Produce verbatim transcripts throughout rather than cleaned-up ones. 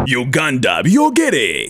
Uganda byogere.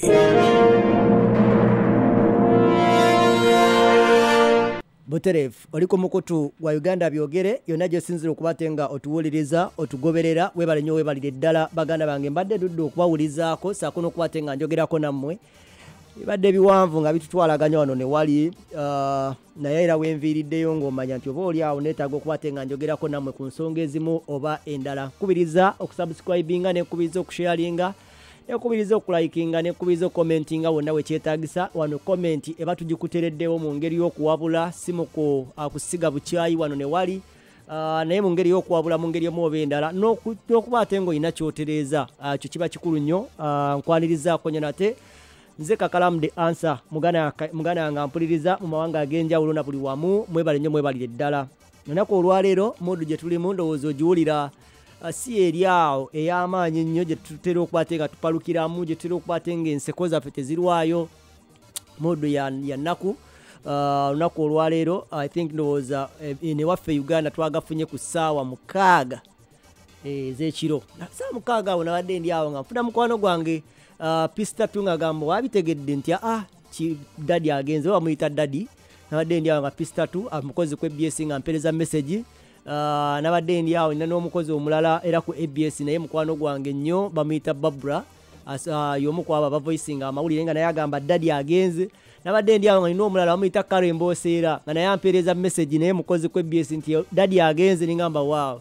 Buterefu oliko mukutu wa Uganda byogere yonna gye sinzira okubatenga otuwuliriza otugoberera webale nnyo webalire ddala baganda bange mbadde duddu okubawulizaako saako n'okubatenga njogerako nammwe bibadde biwanvu nga bitutwalaganya wano ne wali uh, naye era wenviiriddeyo ng'omanya nti oba oli awo neetaaga okubatenga njogerako nammwe ku nsonga ezimu oba endala nkubiriza okusubscribinga nekubiriza okusharinga nekubiriza okulayikinga nekubiriza okomentinga wonna wekyetaagisa wano komenti eba tugikutereddewo mu ngeri y'okuwabula si mu kusiga bukyayi wano ne wali uh, naye mu ngeri y'okuwabula mu ngeri omu oba endala n'okuba ate ng'olina kyotereeza uh, kyo kiba kikulu nnyo uh, nkwanirizaako nyo nate nze kakalamu the answer mugana mugana nga mpuliriza mu mawanga ag'enjawulo na buli wamu mwebale nnyo mwebalire ddala olunaku olwaleero modu gye tulimu ndowooza ogiwulira uh, si eri awo ey'amaanyi ennyo gye tutera okubate nga tupalukiramu gye tutera okubate nga enseko zaffe tezirwayo modu ya, ya nnaku olunaku uh, olwaleero I think ndowooza eh, newaffe Uganda twagafunye ku ssaawa mukaaga ez'ekiro eh, ssaawa mukaaga awo nabadde ndi awo nga nfuna mukwano gwange Uh, pista tunga gambo wabitegedde nti ah ki dadi agenze bamuyita dadi nabadde ndi awo nga pista tu amukozi ku A B S nga mpereza message uh, nabadde ndi awo nina n'omukozi omulala era ku A B S naye mukwano gwange nnyo bamuyita Barbara uh, y'omu ku abo bavoicinga amawulire nga naye agamba dadi agenze nabadde ndi awo nga nina omulala bamuyita Karen Mboseera nga naye ampereza message naye mukozi ku A B S nti dadi agenze ningamba wow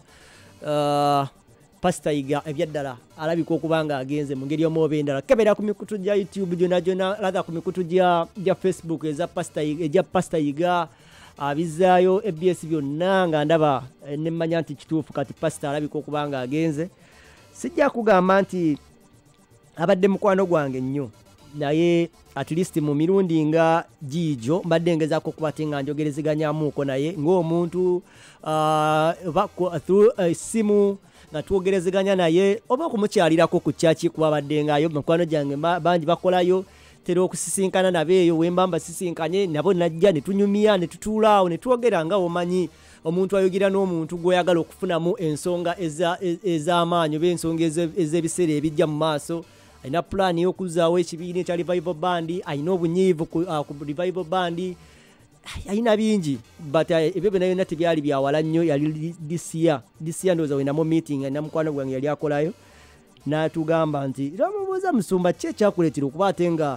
uh, Pastor Iga ebyaddala alabika okubanga agenze mu ngeri omu endala kebera ku mikutu gya YouTube jona jona ladha ku mikutu gya gya Facebook eza Pastor Iga ejya Pastor Iga abizaayo A B S byonna nga ndaba ne mmanya nti kituufu kati Pastor alabika okubanga agenze sijja kugamba nti abadde mukwano gwange nnyo naye at least mu mirundi nga jijo mbadde ngezaako okubatenga njogerezeganyamuuko naye ng'omuntu uh, through uh, simu nga tuogerezeganya naye oba kumukyalirako ku church kuba baddengayo mukwano jange banji bakolayo tero okusisinkana nabeeyo wembamba sisinkanye nabo najja ne tunyumya ne tutulaawo ne tuogera nga omanyi omuntu ayogira n'omuntu goyagala okufunamu ensonga eza ez'amaanyi be ensonga ez'ebiseera ebijja mu maaso ayina plan y'okuzaawo ekibiina ekya revival band ayina obunyiivu ku, uh, ku revival band ayina bingi but ebyo byonna byonna tebyali byawala nnyo yali this year this year ndoza wena mu meeting na mukwano gwange yali akolayo n'atugamba nti ramubuuza musumba kye kyakuleetera okuba ate nga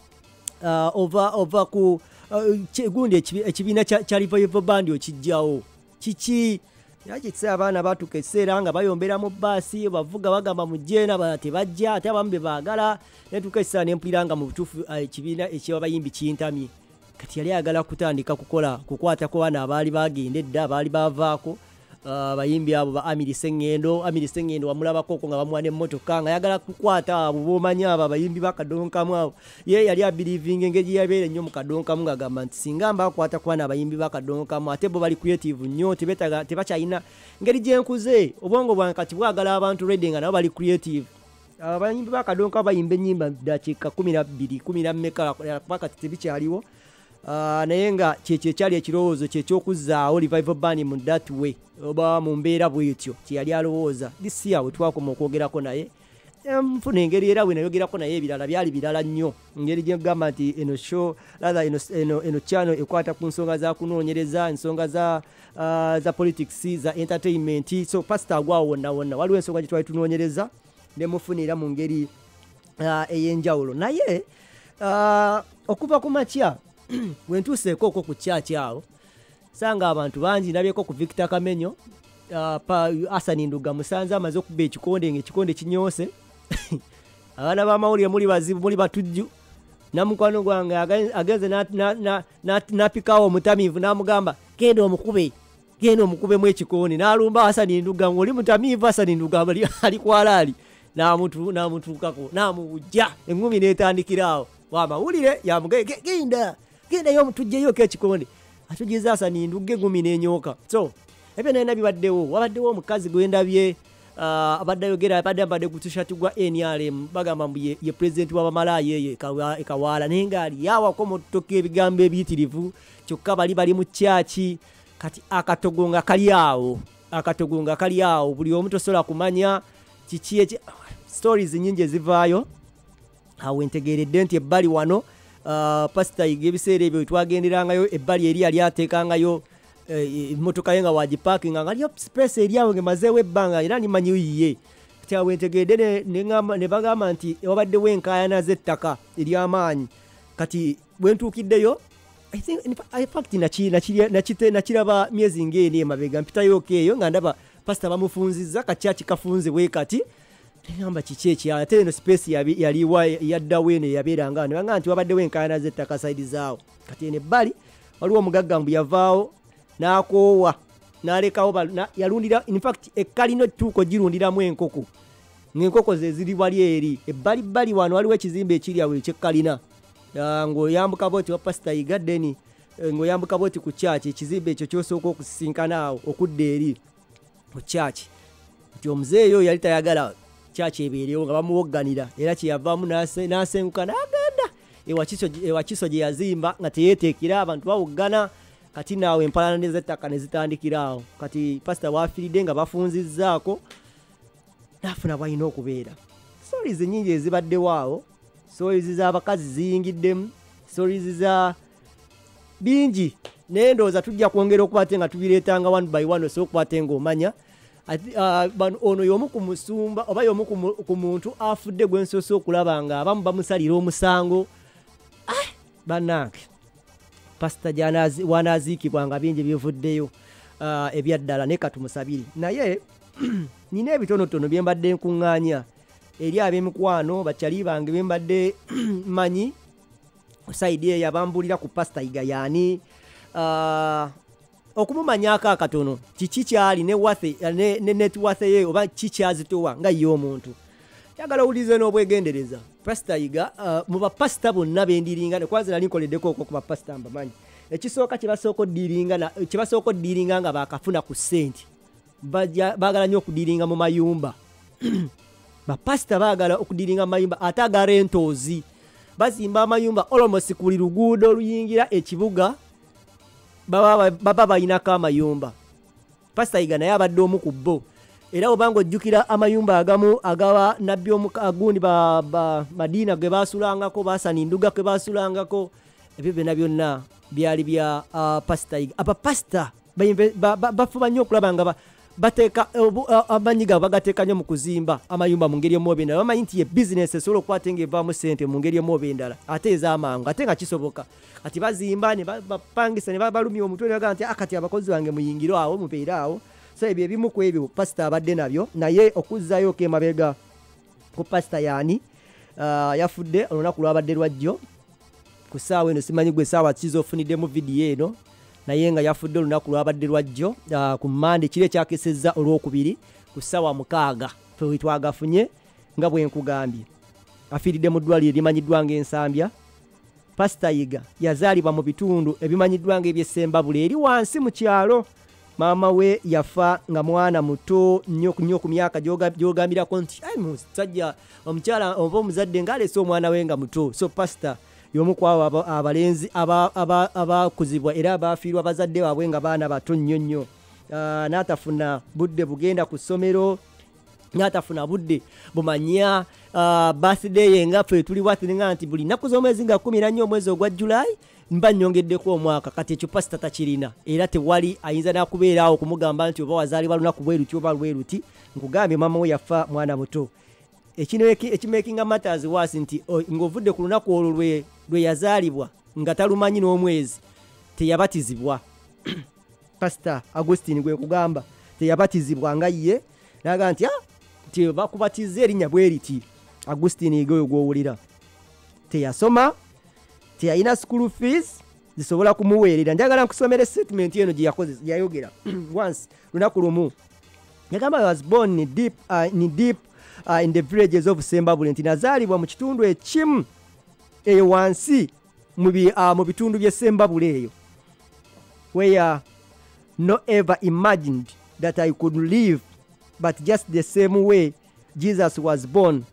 uh, over over ku uh, gundi ekibiina kya revival band okijjawo kiki yakitse abaana batuka ekiseera nga bayombera mu baasi bavuga bagamba mu jeena tebajja ate abamu be baagala netuka ekiseera nempulira nga mu butuufu ekibiina ekyabayimbi kintamye kati yali agala kutandika kukola kukwata ko bana abaali bagendedde abaali bavaako abayimbi uh, abo ba Amiri Sengendo Amiri Sengendo wamulabako ko nga bamwana emmotoka nga yagala kukwata abo bomanya abo abayimbi bakadonkamu abo ye yali abelieving engeri yabeere nnyo mu kadonkamu nga gamba nti singa mba akwata ku bana abayimbi bakadonkamu ate bo bali creative nnyo tebetaga tebakyayina ngeri gyenkuze obwongo bwange kati bwagala abantu reading nga nabo bali creative abayimbi bakadonka bayimba ennyimba dakiika kumi na bbiri kumi na mmeka paka tebikyaliwo Uh, naye nga kyekyo ekyali ekirowoozo kyekyokuzaawo revival band mu that way oba mu mbeera bwetyo kyeyali alowooza this year we twakoma okwogerako naye nfuna engeri era bwe nayogerako naye ebirala byali birala nnyo engeri gyegamba nti eno show rather eno, eno, eno channel ekwata ku nsonga za kunoonyereza ensonga za, uh, za politics za entertainment so pastor agwawo wonna wonna waliwo ensonga gye twali tunoonyereza nemufunira mu ngeri uh, ey'enjawulo naye uh, okuva ku makya wentuseeko okwo ku kyaki awo sanga abantu bangi nabyeko ku Victor Kamenyo uh, pa Asani Nduga musanze amaze okuba ekikonde ng'ekikonde kinyoose abaana b'amawulire muli bazibu muli batujju namukwano gwange agenze n'apikawo omutamiivu n'amugamba genda omukube genda omukubemu ekikonde n'alumba Asani Nduga ng'oli mutamiivu Asani Nduga ali kwalaali n'amutuukako n'amubujja engumi n'etandikira awo wamawulire yamugaye genda genda yo mutujjeyo ke kikonde atugiza Asani Nduga engumi n'enyooka so ebyo naye nabibaddewo wabaddewo omukazi gwendabye uh, abadde ayogera abadde abadde kutushati gwa N R M bagamba mbu ye, ye president w'abamalaaya ye Kawaala naye ngaali yawako motoka ebigambo ebiyitirivu kyokka bali bali mu kyaki kati akatogo nga kali awo akatogo nga kali awo buli omu tosobola kumanya kiki stories nyingi ezivaayo awo entegeeredde nti ebbali wano uh, pasita Yiga ebiseera ebyo twagenderangayo ebbali eri yali ateekangayo emmotoka ye nga wagiparkinga nga liyo space eri awo ngemazeewo ebbanga era nimanyi yiye kati awo entegeeredde ne bagamba nti wabaddewo enkaayana z'ettaka ery'amaanyi kati bwe ntuukiddeyo I think in fact nakiraba myezi ng'eni emabega mpitayo eyo nga ndaba pasita bamufunzizza kakyaki kafunze bwe kati ngamba kiki ekyala ate eno space yaliwa yaddawo eno yabeeranga ne bagamba nti wabaddewo enkaayana z'ettaka saidi zaawo kati eno ebbali waliwo omugaggambu yavaawo n'akoowa n'alekawo yalundira in fact ekkalina ettuuko girundiramu enkoko ng'enkoko ze ziri wali eri ebbali bbali wano waliwo ekizimbe ekiri awo ekyekkalina ng'oyambuka booti wa pasita Yiga deni ng'oyambuka booti ku kyaki ekizimbe ekyo kyosooka okusisinkana awo okudda eri ku kyaki nti omuzeeyo yali tayagala kyaki ebeerewo nga bamuwogganira era kyeyavaamu n'asenguka n'agenda ewakiso gye yazimba nga teyeeteekera abantu bawoggana kati naawe empalana z'ettaka ne zitandikira awo kati pasita waafiiridde nga bafunzizzaako n'afuna bwalina okubeera stories nnyingi ezibaddewo awo stories z'abakazi ziyingiddemu stories za bingi naye ndowooza tujja kwongera okuba te nga tubireetanga one by one osobola okuba te ng'omanya ono y'omu ku musumba oba y'omu ku muntu afudde gwe nsoose okulaba nga abamu bamusalira omusango bannange pasita wanaaziikibwa nga bingi bivuddeyo ebyaddala naye katumusabire naye nina ebitonotono bye mbadde nkuŋŋaanya eri ab'emikwano bakyali bange bye mbadde manyi saidi eyo abambulira ku pasita Yiga yaani okumumanyako akatono kiki kyali ne netwathe ye oba kikyazitowa nga ye omuntu yagala owulize n'obwegendereza pasita Yiga mu bapasita bonna bendiringa nekwaza nali nkoleddeko okwo ku bapasita mbamanyi ekisooka kyebasooka oddiiringa nga bakafuna ku ssente baagala nnyo okudiiringa mu mayumba bapasita baagala okudiiringa mu mayumba ate aga rentals bazimba amayumba almost ku buli luguudo oluyingira ekibuga baba balinako amayumba pasita Yiga naye abadde omu ku bo era obanga ojjukira amayumba agamu agaba nabbi agundi madiina ge baasulangako basaninduga ke baasulangako ebyo byonna byonna byali bya pasita Yiga abapasita bafuba nnyo okulaba nga bateeka amanyi gaabwe bagateeka nnyo mu kuzimba amayumba mu ngeri emu oba endala bamanyi nti ye bizinesi esobola okuba ate ng'evaamu ssente mu ngeri emu oba endala ate ez'amangu ate nga kisoboka kati bazimba ne bapangisa ne babalumya omutwe ne bagamba nti akati abakozi bange muyingire awo mubeere awo so ebyo ebimu ku ebyo pasita abadde nabyo naye okuzzaayo ke mabega ku pasita yaani yafudde olunaku lwabadde lwajjo ku ssaawa eno simanyi gwe essaawa kiza ofuniddemu vidiyo eno naye nga yafudde olunaku lwabadde lwajjo ku Mande kiri ekyakesezza olwokubiri ku ssaawa mukaaga fe twagafunye nga bwe nkugambye afiiridde mu ddwaliro erimanyiddwa ng'ensambya pasita Yiga yazaalibwa mu bitundu ebimanyiddwa ng'eby'essembabule eri wansi mu kyalo maama we yafa nga mwana muto nnyo nnyo ku myaka gy'ogambirako nti ai musajja omukyala oba omuzadde ng'alese omwana we nga muto so pasita y'omu ku abo abalenzi abakuzibwa era abaafiirwa bazadde baabwe nga baana bato nnyo nnyo n'atafuna budde bugenda ku ssomero n'atafuna budde bumanya birthday ye nga ffe tuli bwatiringa nti buli nnaku z'omwezi nga kumi na nnya omwezi ogwa Julayi mba nnyongeddeko omwaka kati ekyo pasita takirina era tewali ayinza n'akubeera awo okumugamba nti oba wazaalibwa lunaku bwe luti oba lwe luti nkugambye maama we yafa mwana muto ekimakinga matters was nti ng'ovudde ku lunaku olwo lwe yazaalibwa nga talumanyi n'omwezi teyabatizibwa pasita Augustine gwe nkugamba teyabatizibwa nga ye naga nti nti bakubatiza erinnya bwe riti Augustine Yiga oyo gw'owulira teyasoma teyalina school fees zisobola kumuweerera njagala nkusomera statement eno gye yakoze yayogera once lunaku lumu yagamba I was born in deep, uh, in deep uh, in the villages of Sembabule nti nazaalibwa mu kitundu ekimu eyo wansi mu bitundu by'e Sembabule eyo where no ever imagined that I could live but just the same way Jesus was born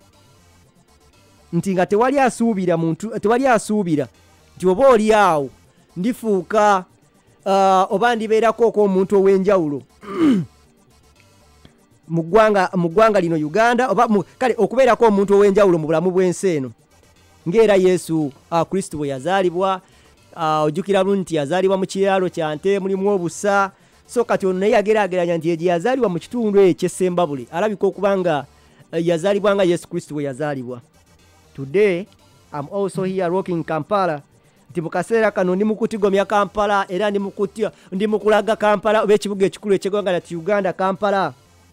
nti nga tewali asuubira muntu tewali asuubira nti oba oli awo ndifuuka uh, oba ndibeerako omuntu ow'enjawulo mu ggwanga mu ggwanga lino Uganda oba kale okubeerako omuntu ow'enjawulo mu bulamu bw'ensi eno ng'era Yesu uh, Kristo bwe yazaalibwa. Uh, ojjukira bulungi yazaalibwa mu kiralo kya nte mulimu obusa, so kati ono naye yageraageranya nti gye yazaalibwa mu kitundu eky'Essembabule alabika okuba nga uh, yazaalibwa nga Yesu Kristo bwe yazaalibwa. Today I'm also here rocking Kampala. Nti mu kaseera kano ndi mu kutigomya Kampala era ndi mu kutya ndi mu kulaga Kampala oba ekibuga ekikulu eky'eggwanga lyattu Uganda, Kampala.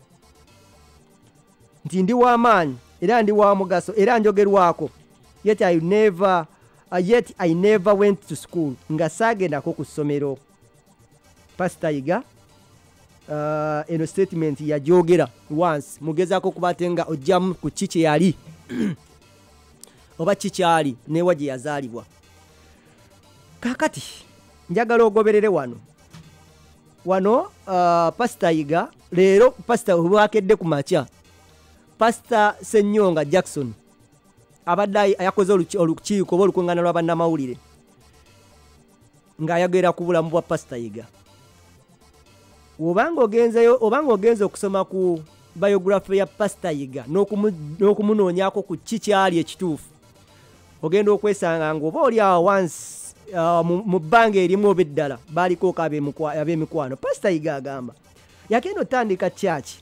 Nti ndi w'amaanyi era ndi wa mugaso era njogerwako. Yet I never uh, yet I never went to school. Nga saagendako ku ssomero. Pastor Iga uh, eno statement yajogera once mugezaako kubate nga ojjamu ku kiki yali oba kikyali newa gye yazaalibwa. Kakati njagala ogoberere wano wano uh, Pastor Iga leero Pastor bwakedde ku makya Pastor Senyonga Jackson abadde yakoze olukiiko oba olukuŋŋaana lw'abannamawulire ng'ayogera ku bulamu bwa Pastor Iga. Obanga ogenzeyo obanga ogenze okusoma ku biography ya Pastor Iga n'okumunoonyako ku kikyali ekituufu ogenda okwesanga ng'oba oli awo once uh, mu bbanga erimu oba eddala baaliko ab'emikwano. Pastor Iga agamba yagenda otandika church.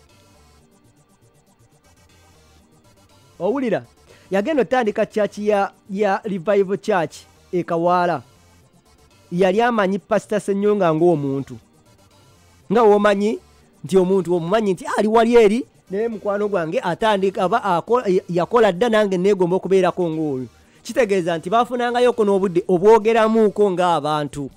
Owulira yagenda otandika church ya, ya Revival Church e Kawaala. Yali amanyi Pastor Senyonga ng'omuntu nga womanyi nti omuntu omumanyi nti ali wali eri naye mukwano gwange atandika aba yakola dda nange neegomba okubeerako ng'oyo. Kitegeeza nti baafunangayoko n'obudde obwogeramuuko ng'abantu.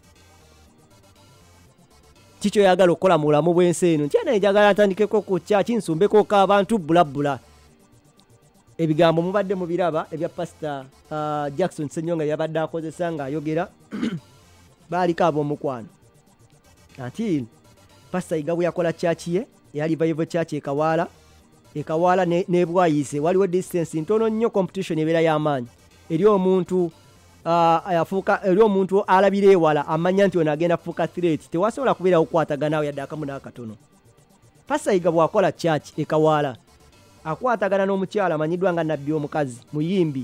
Kikyo yagala okukola mu bulamu bw'ensi eno. Nti naye njagala atandikeko ku church nsumbeko k'abantu bbulabbula. Ebigambo mubadde mu biraba ebya Pastor uh, Jackson Senyonga yabadde akozesa ng'ayogera baaliko ab'omukwano. Ati Pastor Iga bwe yakola church ye yali Revival Church e Kawaala e Kawaala ne, ne bwayise waliwo distance ntono nnyo, competition ebeera y'amaanyi eri omuntu uh, ayafuuka eri omuntu alabira ewala amanya nti ono agenda kufuuka threat tewasobola kubeera okukwatagana yadde akamu n'akatono. Pastor Iga bw'akola church e Kawaala akwatagana n'omukyala amanyiddwa nga Nabbi omukazi muyimbi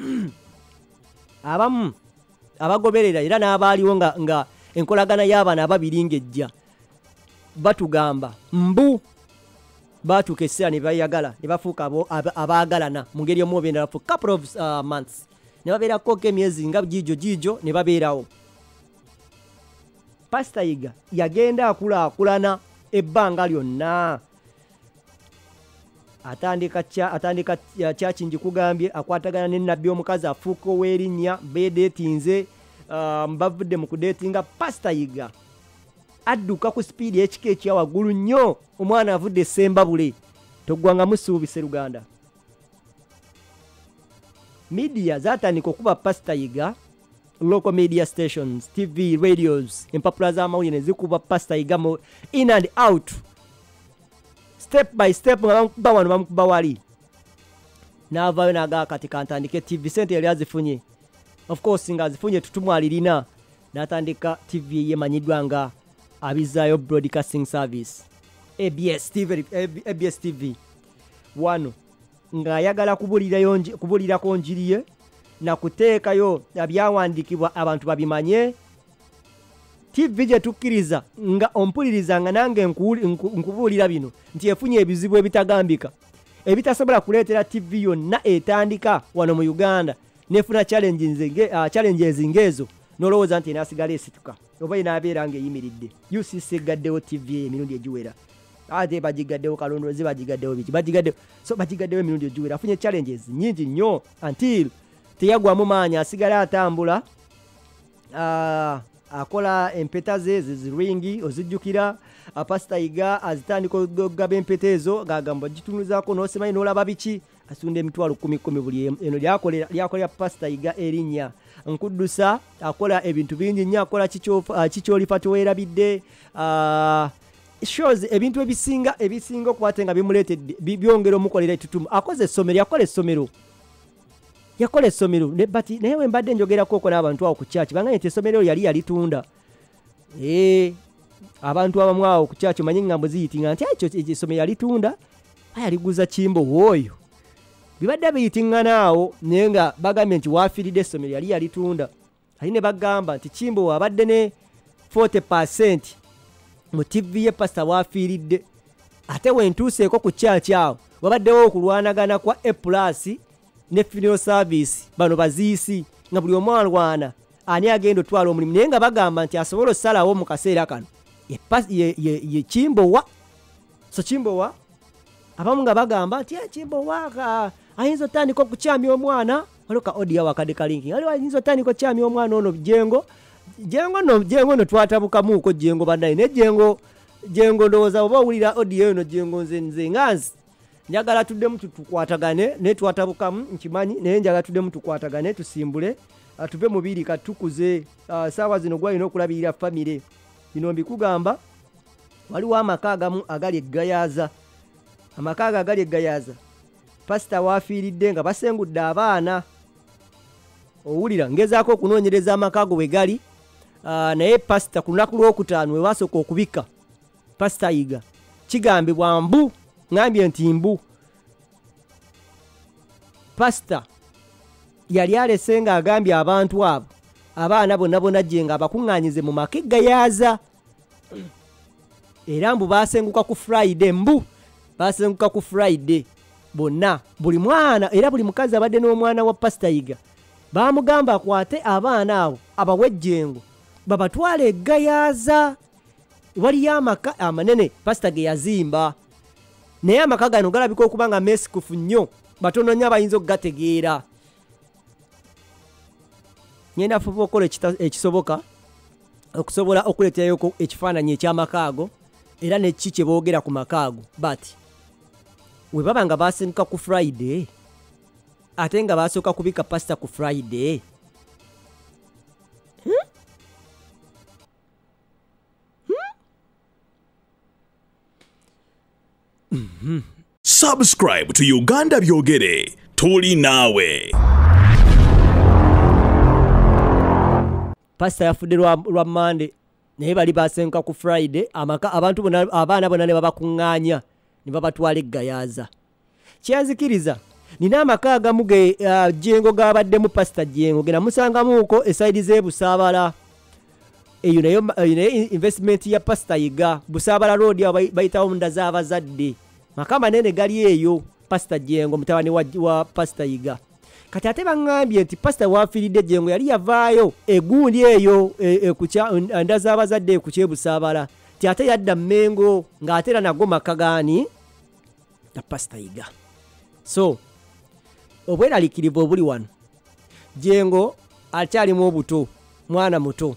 abamu abagoberera era n'abaaliwo nga, nga enkolagana y'abaana ababiri ng'ejja batugamba mbu baatuuka essira ne bayagala ne bafuuka abaagalana mu ngeri omu obeendala for couple of uh, months ne babeerako emyezi nga giijo giijo ne babeerawo. Pastor Iga yagenda akulaakulana ebbanga lyonna atandika cha atandika chachi njikugambye akwatagana ne Nabbi omukazi afuuka ow'erinnya bedetinze uh, mbavudde mu kudetinga. Pastor Iga adduka ku speed ekika ekya waggulu nnyo omwana avudde Essembabule toggwanga musuubise Luganda. Media zatandika okuba Pastor Iga, local media stations, T V, radios, empapula z'amawulire ne zikuba Pastor Iga mu in and out step by step nga bamukuba wano bamukuba wali n'avaayo n'agaa kati kantandike T V sente yali azifunye of course nga azifunye tutumwalirina n'atandika T V yemanyiddwa nga Abizaayo Broadcasting Service A B S T V A B S T V wano ng'ayagala kubulirako njiri ye na kuteekayo ebyawandiikibwa abantu babimanye. T V gye tukkiriza nga ompuliriza nga nange nkubuulira bino nti efunye ebizibu ebitagambika ebitasobola kuleetera T V yonna etandika wano mu Uganda nefuna challenges ng'ezo n'olowooza nti enaasigala esituka oba inaabeera ng'eyimiridde. U C C egaddewo T V emirundi egiwera ate bagigaddewo kalondoozi bagigaddewo biki bagigaddewo so bagigaddewo emirundi egiwera afunye challenges nnyingi nnyo until teyagwamu maanyi asigala atambula uh, akola empeta ze ziringi ozijjukira. Pastor Iga azitandika okugaba empeta ezo gagamba gitunuzaako n'osimanyi n'olaba biki asunda emitwalo kumi kumi buli eno lyakolera lyakolera Pastor Iga erinnya nkuddusa akola ebintu bingi nnyo akola kikyolifa teweerabidde uh, shows ebintu ebisinga ebisinga okukwate nga bimuleetedde byongera omukolera ettutumu. Akoze essomero yakola essomero yakola essomero ne bati naye we mbadde njogerako oko n'abantu awo ku church banganye nti essomero yali yalitunda eh abantu abamu awo ku church manyi ngambo ziyitinga nti ekyo ekisomero yalitunda ayaliguza Kimbo woyo bibadde biyitingana awo naye nga bagambye nti waafiiridde essomero yali yalitunda ali ne bagamba nti Kimbo abadde ne forty percent mu T V ye pastor waafiiridde ate wentuuseeko ku church awo wabaddewo okulwanagana kwa A plus ne funeral service bano baziisi nga buli omu alwana ani agenda otwala omulimu naye nga bagamba nti asobola okusalawo mu kaseera kano ye, ye, ye Kimbo wa so Kimbo wa abamu nga bagamba nti Kimbo wa ayinza otandika okukyamya omwana waliwo ka audio wakade kalinki waliwo ayinza otandika okukyamya omwana ono Jengo Jengo no Jengo no twatabukamuuko Jengo bandaye ne Jengo Jengo ndowooza oba owulira audio eno Jengo nze nze nganzi njagala tuddemu tukwatagane ne twatabukamu nkimanyi naye njagala tuddemu tukwatagane tusimbule tuve mubiri katukuze uh, saawa zino gwalina okulabirira famire bino mbikugamba waliwo amaka agamu agali eggayaza amaka agali eggayaza pastor waafiiridde nga basengudde abaana owulira ngezaako okunoonyereza amaka ago bwe gali uh, naye pastor ku lunaku lwokutaano we wasooka okubika pastor Yiga kigambibwa mbu ngambye nti mbu pastor yali alese nga agambye abantu abo abaana bonna bonna Jengo abakuŋŋaanyize mu maka eggayaza era mbu basenguka ku Friday mbu basenguka ku Friday bonna buli mwana era buli mukazi abadde n'omwana wa pastor Yiga bamugamba akwate abaana abo abawe Jengo babatwale eggayaza waliyo amaka amanene pastor ge yazimba naye amaka gano galabika okuba nga mesikufu nnyo batono nnyo abayinza okugategeera nyenda fuba okola ekisoboka okusobola okuleeterayo ekifaananyi eky'amaka ago era neki kye boogera ku maka ago but we baba nga basenguka ku Friday ate nga basooka kubika pastor ku Friday hmm? Hmm? Mm-hmm. Subscribe to Uganda Byogere tuli naawe. Pastor yafudde lwa Monday naye bali basenguka ku Friday amaka abantu bona abaana bona ne babakuŋŋaanya ne babatwala eggayaza kyanzikiriza nina amaka agamu ge uh, Jengo gabaddemu pastor Jengo gena musangamuuko esaidi ze Busaabala eyo nayo investment ya pastor Yiga Busaabala road bayitawo munda z'abazadde maka manene gali eyo pastor Jengo mutabani wa, wa pastor Yiga kati ate bangambye nti pastor waafiiridde Jengo yali yavaayo egundi eyo e, e, kucha nda z'abazadde ku kye Busaabala ti ate yadda Mmengo ng'atera nago maka gaani na pastor Yiga so obweraliikirivu obuli wano Jengo akyalimu obuto mwana muto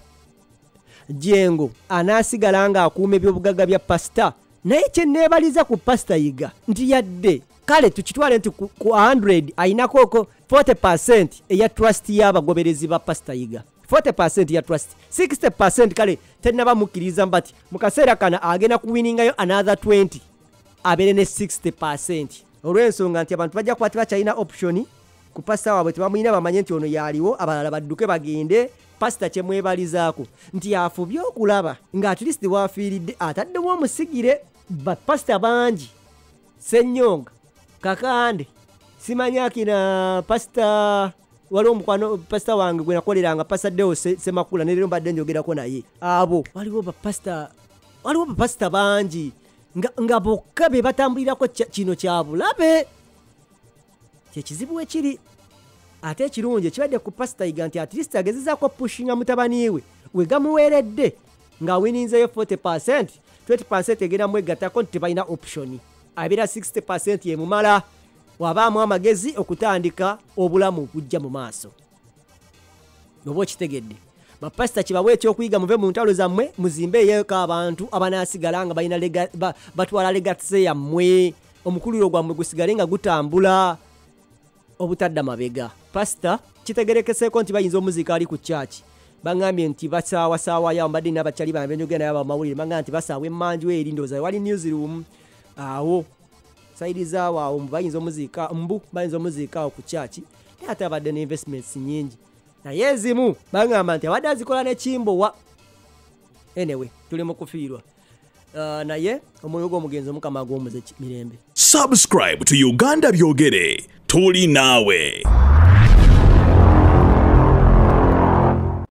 Jengo anaasigala nga akuuma ebyobugagga bya pastor naye kye neebaliza ku pastor Yiga nti yadde kale tukitwale nti ku one hundred ayinako forty percent eya trust y'abagoberezi ba pastor Yiga forty percent ya trust sixty percent kale tenaba mukkiriza mbati mu kaseera kana agenda kuwiningayo another twenty abere ne sixty percent olw'ensonga nti abantu bajja kuba tebakyalina option ku pastor waabwe tebamuyina bamanye nti ono yaaliwo abalala badduke bagende pastor kye mwebalizaako nti afubye okulaba nga at least waafiiridde ataddewo omusigire ba pastor bangi Ssennyonga Kakande simanyakina pastor waliwo omukwano pastor wange gwe nakoleranga pastor Deo Semakula ne leero mbadde njogerako naye abo waliwo ba pastor waliwo ba pastor bangi nga, nga bokka be batambulirako kino kyabulabe kyekizibu ekiri ate ekirungi ekibadde ku pastor Yiga nti at least agezezaako pushinga mutabani we we gamuweeredde nga wininzeyo forty percent twenty percent egenda mwegattako nti tebalina option abira sixty percent ye mumala wabaamu amagezi okutandika obulamu bujja mu maaso oba okitegedde bapasita kibawe ekyokuyiga muve mu ntalo zammwe muzimbe yeeka abantu abanaasigala nga balina lega, ba, batwala legatise yammwe omukuliro gwammwe gusigale nga gutambula obutadda mabega pasita kitegerekeseeko nti bayinza omuzika ali ku church bangambye nti basaawasaawa yawo mbadde n'abakyali bange benjogera naye abamawulire bangambye nti basaawa emmanju eri ndowooza wali newsroom awo saidi zaawo awo bayinza omuzika mbu bayinza omuzika awo ku church naye ate abadde ne investments nyingi naye ezimu bangamba nti abadde azikola ne Kimbo wa anyway tuli mu kufiirwa uh, naye omwoyo gw'omugenzi omukama gw'omuzeki mirembe. Subscribe to Uganda Byogere. Tuli nawe.